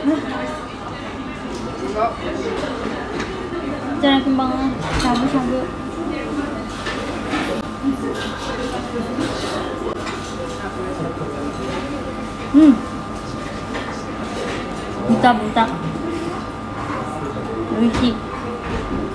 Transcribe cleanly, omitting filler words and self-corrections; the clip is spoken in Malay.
いただきます。しゃぶしゃぶ。うん。豚。美味しい。